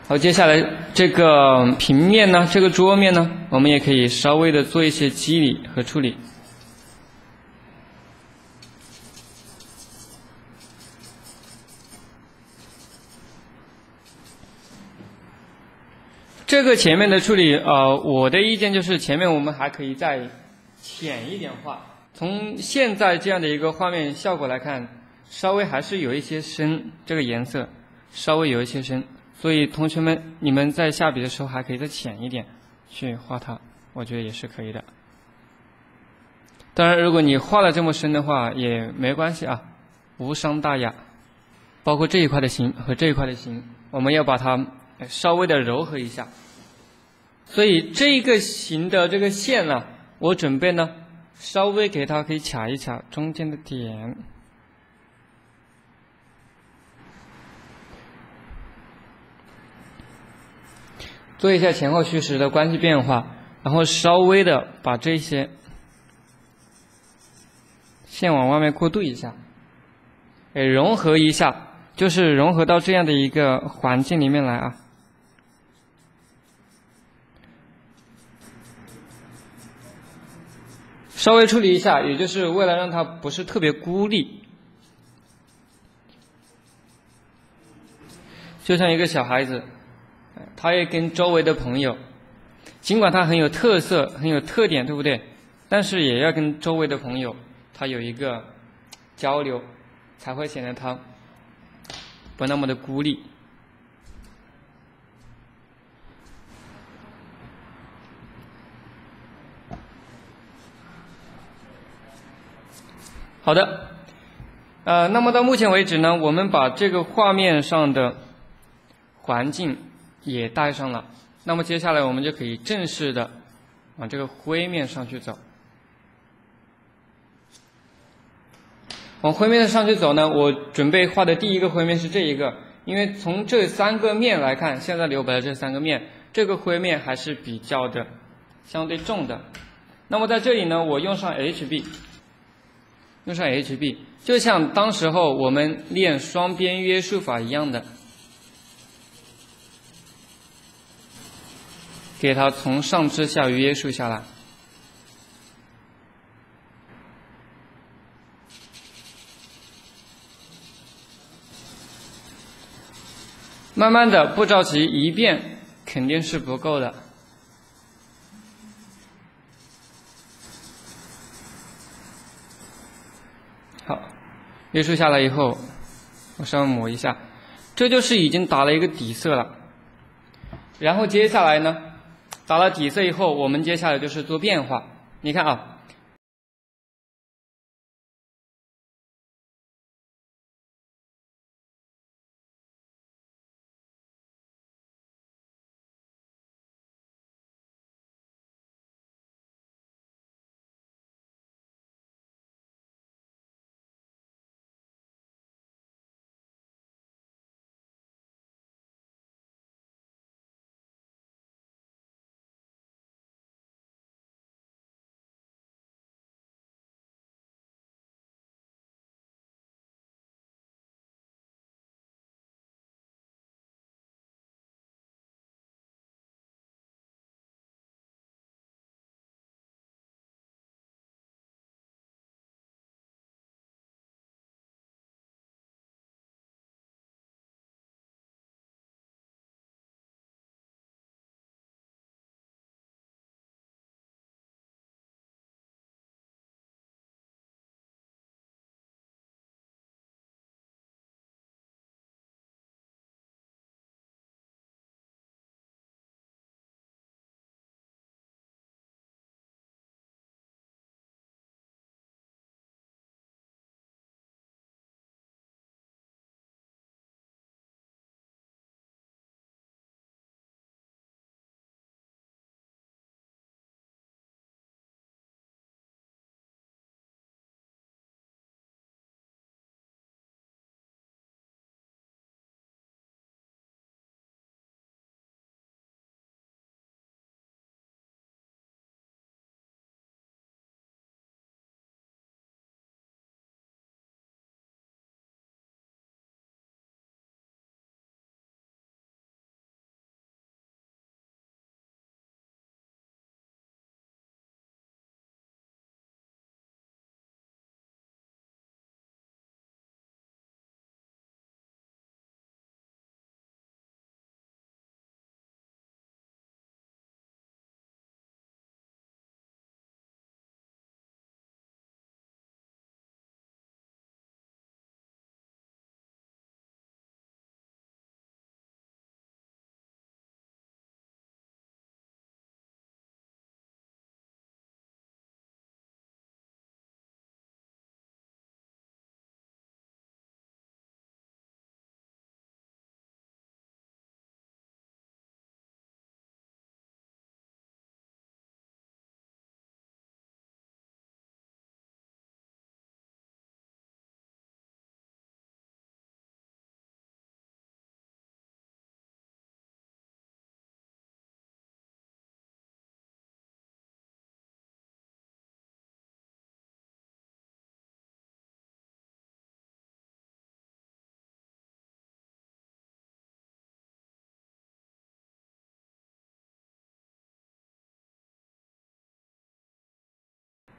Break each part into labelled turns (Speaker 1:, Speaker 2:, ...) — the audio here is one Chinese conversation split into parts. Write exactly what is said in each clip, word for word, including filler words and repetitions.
Speaker 1: 好，接下来这个平面呢，这个桌面呢，我们也可以稍微的做一些肌理和处理。这个前面的处理，呃，我的意见就是前面我们还可以再浅一点画。从现在这样的一个画面效果来看，稍微还是有一些深，这个颜色稍微有一些深，所以同学们你们在下笔的时候还可以再浅一点去画它，我觉得也是可以的。当然，如果你画了这么深的话也没关系啊，无伤大雅。包括这一块的形和这一块的形，我们要把它稍微的柔和一下。所以这个形的这个线呢，我准备呢稍微给它可以卡一卡中间的点，做一下前后虚实的关系变化，然后稍微的把这些线往外面过渡一下，哎，融合一下，就是融合到这样的一个环境里面来啊。稍微处理一下，也就是为了让它不是特别孤立，就像一个小孩子，他也跟周围的朋友，尽管他很有特色、很有特点，对不对？但是也要跟周围的朋友，他有一个交流，才会显得他不那么的孤立。好的，呃，那么到目前为止呢，我们把这个画面上的环境也带上了。那么接下来我们就可以正式的往这个灰面上去走。往灰面上去走呢，我准备画的第一个灰面是这一个，因为从这三个面来看，现在留白的这三个面，这个灰面还是比较的相对重的。那么在这里呢，我用上 H B。用上 H B， 就像当时候我们练双边约束法一样的，给它从上至下约束下来。慢慢的，不着急，一遍肯定是不够的。好，约束下来以后，我稍微抹一下，这就是已经打了一个底色了。然后接下来呢，打了底色以后，我们接下来就是做变化。你看啊。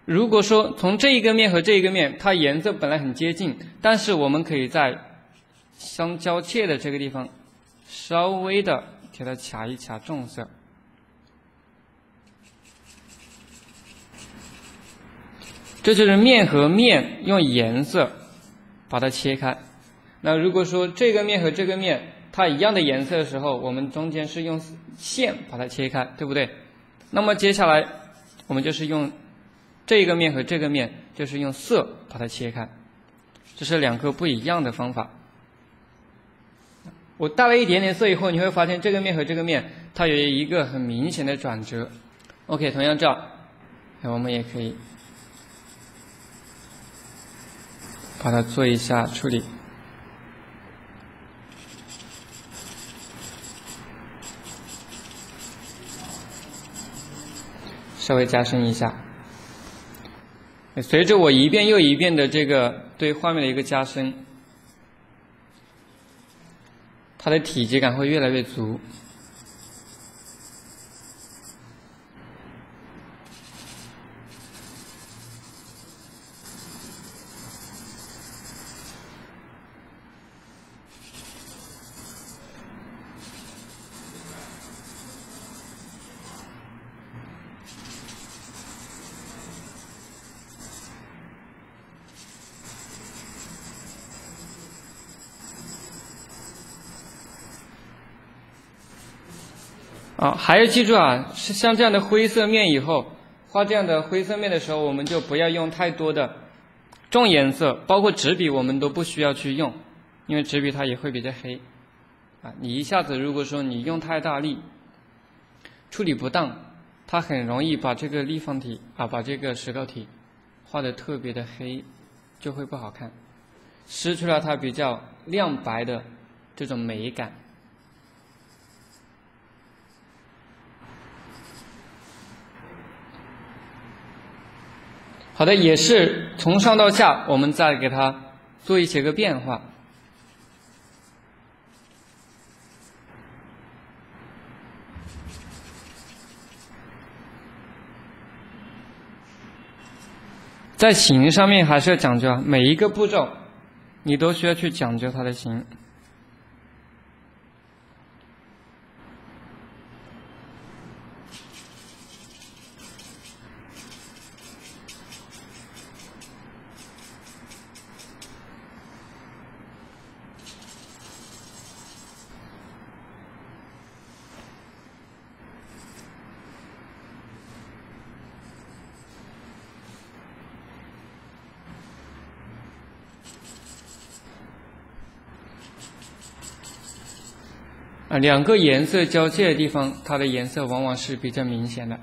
Speaker 1: 如果说从这一个面和这一个面，它颜色本来很接近，但是我们可以在相交界的这个地方，稍微的给它卡一卡重色。这就是面和面用颜色把它切开。那如果说这个面和这个面它一样的颜色的时候，我们中间是用线把它切开，对不对？那么接下来我们就是用这个面和这个面，就是用色把它切开。这是两个不一样的方法。我带了一点点色以后，你会发现这个面和这个面它有一个很明显的转折。OK， 同样这样，我们也可以把它做一下处理。稍微加深一下。随着我一遍又一遍的这个对画面的一个加深，它的体积感会越来越足。啊，还要记住啊，是像这样的灰色面以后，画这样的灰色面的时候，我们就不要用太多的重颜色，包括纸笔我们都不需要去用，因为纸笔它也会比较黑。啊，你一下子如果说你用太大力，处理不当，它很容易把这个立方体啊，把这个石膏体画得特别的黑，就会不好看，失去了它比较亮白的这种美感。好的，也是从上到下，我们再给它做一些个变化。在形上面还是要讲究，每一个步骤你都需要去讲究它的形。啊，两个颜色交界的地方，它的颜色往往是比较明显的。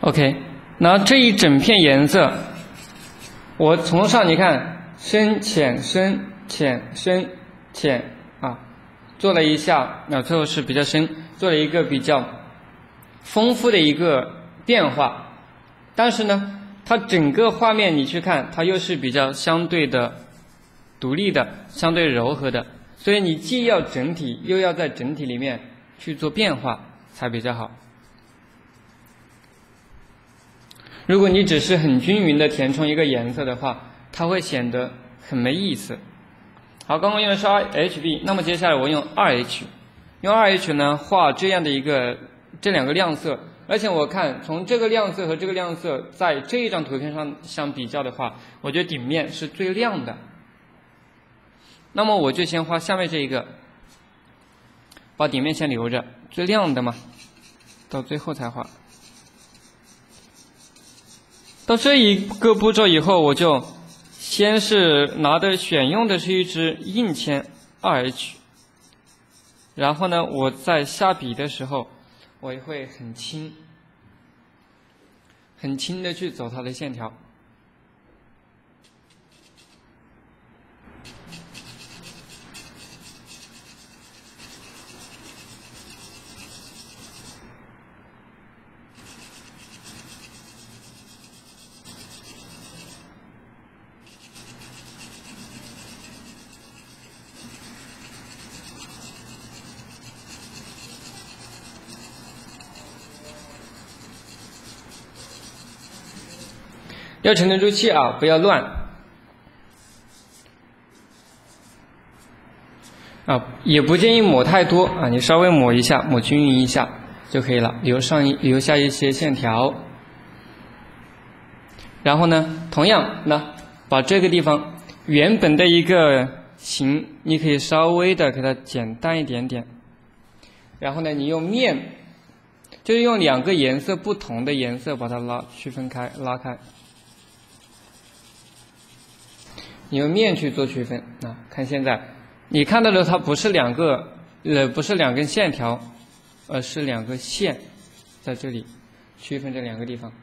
Speaker 1: OK， 那这一整片颜色，我从上你看深浅深浅深浅啊，做了一下，那最后是比较深，做了一个比较丰富的一个变化。但是呢，它整个画面你去看，它又是比较相对的独立的，相对柔和的，所以你既要整体，又要在整体里面去做变化才比较好。如果你只是很均匀的填充一个颜色的话，它会显得很没意思。好，刚刚用的是 H B， 那么接下来我用 二 H， 用 二 H 呢画这样的一个这两个亮色，而且我看从这个亮色和这个亮色在这一张图片上相比较的话，我觉得顶面是最亮的。那么我就先画下面这一个，把顶面先留着，最亮的嘛，到最后才画。到这一个步骤以后，我就先是拿的选用的是一支硬铅 二 H， 然后呢，我在下笔的时候，我也会很轻、很轻的去走它的线条。要沉得住气啊，不要乱啊，也不建议抹太多啊，你稍微抹一下，抹均匀一下就可以了，留上一留下一些线条。然后呢，同样呢，把这个地方原本的一个形，你可以稍微的给它减淡一点点。然后呢，你用面，就是用两个颜色不同的颜色把它拉区分开，拉开。你用面去做区分啊，看现在，你看到的它不是两个，呃，不是两根线条，而是两个线，在这里区分这两个地方。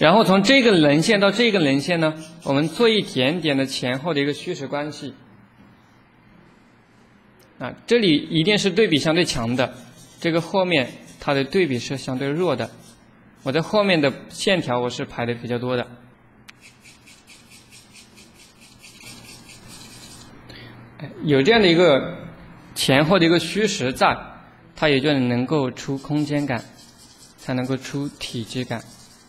Speaker 1: 然后从这个棱线到这个棱线呢，我们做一点点的前后的一个虚实关系。啊，这里一定是对比相对强的，这个后面它的对比是相对弱的。我在后面的线条我是排的比较多的。有这样的一个前后的一个虚实在，它也就能够出空间感，才能够出体积感。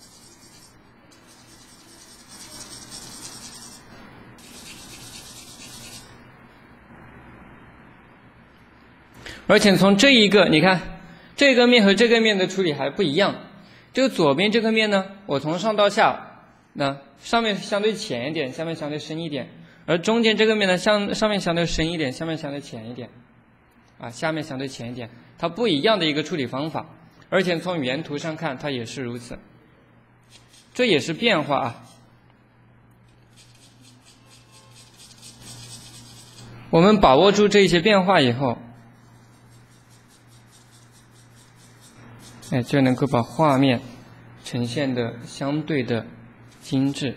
Speaker 1: 而且从这一个，你看这个面和这个面的处理还不一样。这个左边这个面呢，我从上到下，那上面相对浅一点，下面相对深一点。而中间这个面呢，上上面相对深一点，下面相对浅一点，啊，下面相对浅一点，它不一样的一个处理方法，而且从原图上看，它也是如此，这也是变化啊。我们把握住这些变化以后，哎，就能够把画面呈现的相对的精致。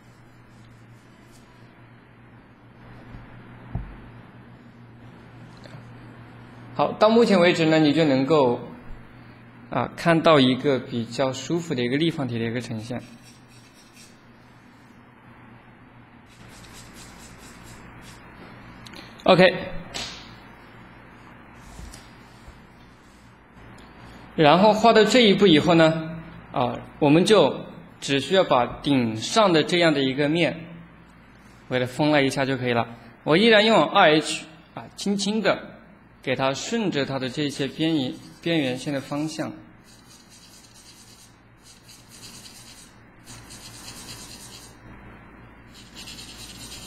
Speaker 1: 好，到目前为止呢，你就能够啊看到一个比较舒服的一个立方体的一个呈现。OK， 然后画到这一步以后呢，啊，我们就只需要把顶上的这样的一个面，我给它封了一下就可以了。我依然用 二 H 啊，轻轻的。给它顺着它的这些边缘边缘线的方向，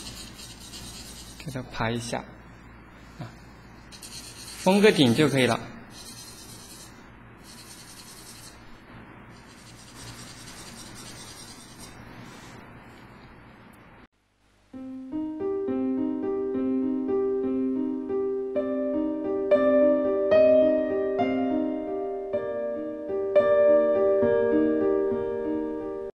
Speaker 1: 给它排一下，啊，封个顶就可以了。